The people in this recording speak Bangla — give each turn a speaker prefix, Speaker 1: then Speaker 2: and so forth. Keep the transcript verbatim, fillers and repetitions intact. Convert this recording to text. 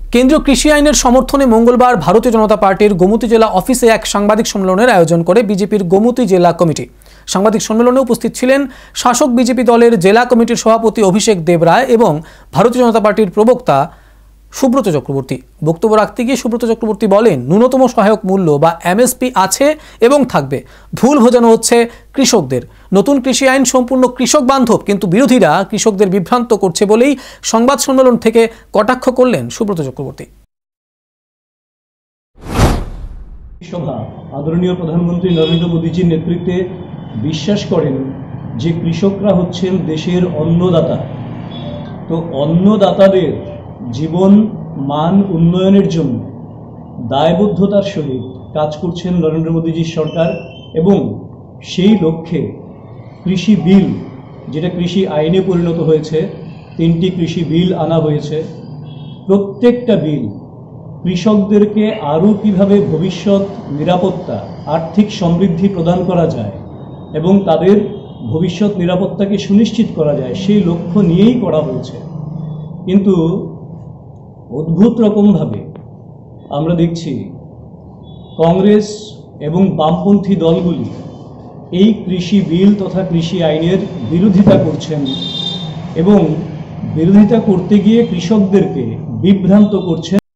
Speaker 1: কেন্দ্রীয় কৃষি আইনের সমর্থনে মঙ্গলবার ভারতীয় জনতা পার্টির গোমতী জেলা অফিসে এক সাংবাদিক সম্মেলনের আয়োজন করে বিজেপির গোমতী জেলা কমিটি। সাংবাদিক সম্মেলনে উপস্থিত ছিলেন শাসক বিজেপি দলের জেলা কমিটির সভাপতি অভিষেক দেবরায় এবং ভারতীয় জনতা পার্টির প্রবক্তা সুব্রত চক্রবর্তী। বক্তব্য রাখতে গিয়ে সুব্রত চক্রবর্তী বলেন, ন্যূনতম সহায়ক মূল্য বা এমএসপি আছে এবং থাকবে। ভুল বোঝানো হচ্ছে কৃষকদের। নতুন কৃষি আইন সম্পূর্ণ কৃষক বান্ধব, কিন্তু বিরোধীরা কৃষকদের বিভ্রান্ত করছে বলেই সংবাদ সম্মেলন থেকে কটাক্ষ করলেন সুব্রত চক্রবর্তী।
Speaker 2: সভা আদরণীয় প্রধানমন্ত্রী নরেন্দ্র মোদীজির নেতৃত্বে বিশ্বাস করেন যে কৃষকরা হচ্ছেন দেশের অন্নদাতা। তো অন্নদাতাদের জীবন মান উন্নয়নের জন্য দায়বদ্ধতার সহিত কাজ করছেন নরেন্দ্র মোদীজির সরকার, এবং সেই লক্ষ্যে কৃষি বিল, যেটা কৃষি আইনে পরিণত হয়েছে, তিনটি কৃষি বিল আনা হয়েছে। প্রত্যেকটা বিল কৃষকদেরকে আরও কীভাবে ভবিষ্যৎ নিরাপত্তা, আর্থিক সমৃদ্ধি প্রদান করা যায় এবং তাদের ভবিষ্যৎ নিরাপত্তাকে সুনিশ্চিত করা যায়, সেই লক্ষ্য নিয়েই করা হয়েছে। কিন্তু অদ্ভুত রকমভাবে আমরা দেখছি কংগ্রেস এবং বামপন্থী দলগুলি এই কৃষি বিল তথা কৃষি আইনের বিরোধিতা করছেন এবং বিরোধিতা করতে গিয়ে কৃষকদেরকে বিভ্রান্ত করছেন।